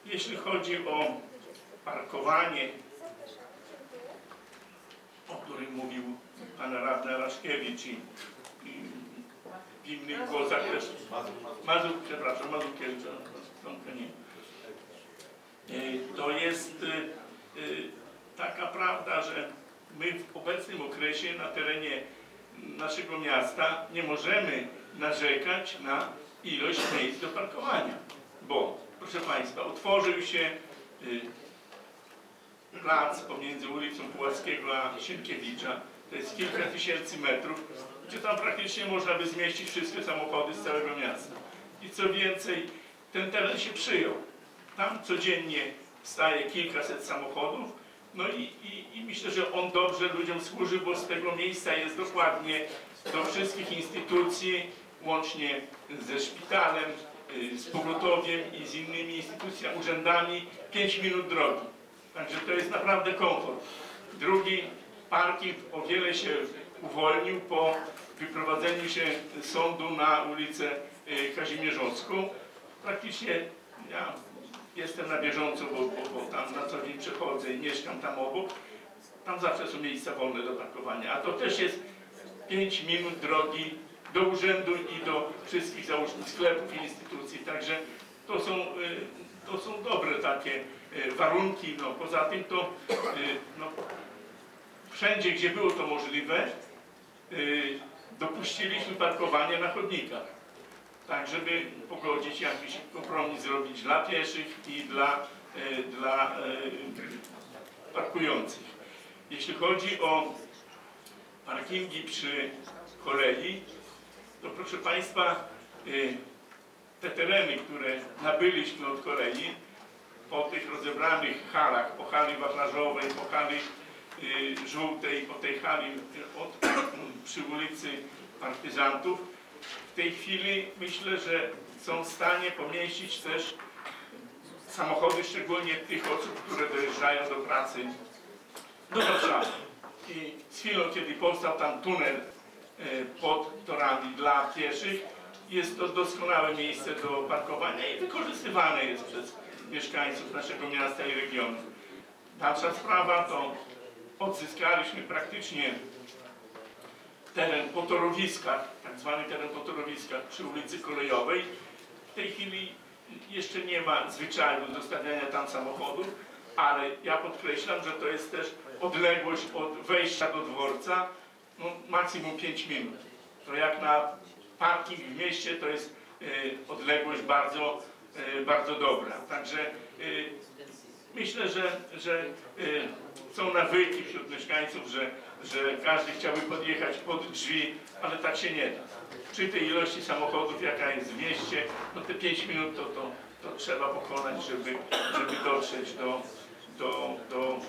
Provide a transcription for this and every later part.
Jeśli chodzi o parkowanie, o którym mówił pan radny Raszkiewicz i w innych głosach też, Mazurkiewicz, to jest taka prawda, że my w obecnym okresie na terenie naszego miasta nie możemy narzekać na ilość miejsc do parkowania, bo proszę Państwa, otworzył się plac pomiędzy ulicą Puławskiego a Sienkiewicza, to jest kilka tysięcy metrów, gdzie tam praktycznie można by zmieścić wszystkie samochody z całego miasta. I co więcej, ten teren się przyjął. Tam codziennie staje kilkaset samochodów, no i myślę, że on dobrze ludziom służy, bo z tego miejsca jest dokładnie do wszystkich instytucji, łącznie ze szpitalem, z pogotowiem i z innymi instytucjami, urzędami, 5 minut drogi. Także to jest naprawdę komfort. Drugi parking o wiele się uwolnił po wyprowadzeniu się sądu na ulicę Kazimierzowską. Praktycznie ja jestem na bieżąco, bo tam na co dzień przechodzę i mieszkam tam obok. Tam zawsze są miejsca wolne do parkowania, a to też jest 5 minut drogi do urzędu i do wszystkich załóżmy sklepów i instytucji. Także to są dobre takie warunki. No, poza tym to wszędzie, gdzie było to możliwe, dopuściliśmy parkowanie na chodnikach. Tak, żeby pogodzić jakiś kompromis zrobić dla pieszych i dla parkujących. Jeśli chodzi o parkingi przy kolei, to proszę Państwa, te tereny, które nabyliśmy od kolei, po tych rozebranych halach, po hali wachlarzowej, po hali żółtej, po tej hali przy ulicy Partyzantów, w tej chwili myślę, że są w stanie pomieścić też samochody, szczególnie tych osób, które dojeżdżają do pracy do Warszawy. I z chwilą, kiedy powstał tam tunel pod torami dla pieszych, jest to doskonałe miejsce do parkowania i wykorzystywane jest przez mieszkańców naszego miasta i regionu. Dalsza sprawa to odzyskaliśmy praktycznie teren po torowiskach, tak zwany teren po torowiskach przy ulicy Kolejowej. W tej chwili jeszcze nie ma zwyczaju do stawiania tam samochodów, ale ja podkreślam, że to jest też odległość od wejścia do dworca, no, maksimum 5 minut. To jak na parking w mieście to jest odległość bardzo dobra. Także myślę, że są nawyki wśród mieszkańców, że każdy chciałby podjechać pod drzwi, ale tak się nie da. Przy tej ilości samochodów, jaka jest w mieście, no te 5 minut to trzeba pokonać, żeby dotrzeć do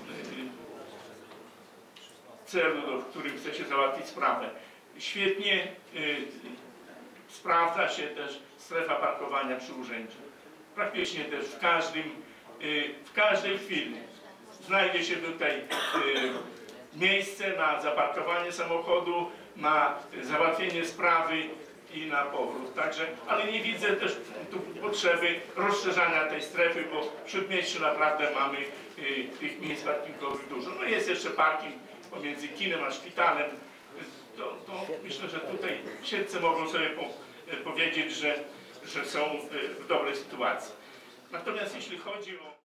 celu, w którym chce się załatwić sprawę. Świetnie sprawdza się też strefa parkowania przy urzędzie. Praktycznie też w każdej chwili znajdzie się tutaj miejsce na zaparkowanie samochodu, na załatwienie sprawy i na powrót. Także, ale nie widzę też tu potrzeby rozszerzania tej strefy, bo w Śródmieściu naprawdę mamy tych miejsc parkingowych dużo. No jest jeszcze parking pomiędzy kinem a szpitalem. To myślę, że tutaj siedlce mogą sobie powiedzieć, że są w dobrej sytuacji. Natomiast jeśli chodzi o